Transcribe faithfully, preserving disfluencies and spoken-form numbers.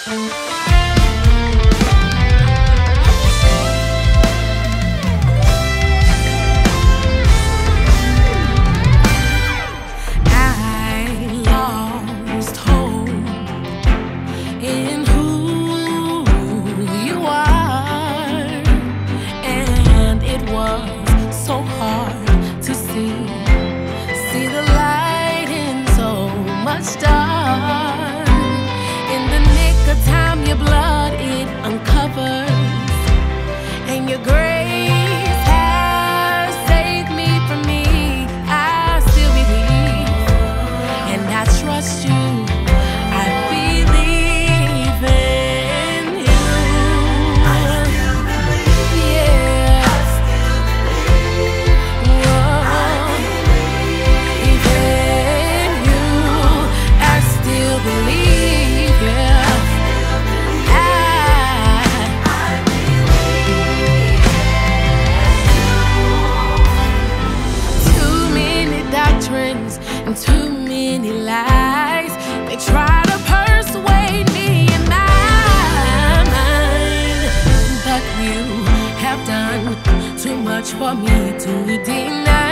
So hard to see, see the light in so much dark. In the nick of time, your blood it uncovers, and your grace has saved me from me. I still believe, and I trust you. I believe in you. I still believe. Yeah. And too many lies, they try to persuade me in my mind, but you have done too much for me to deny.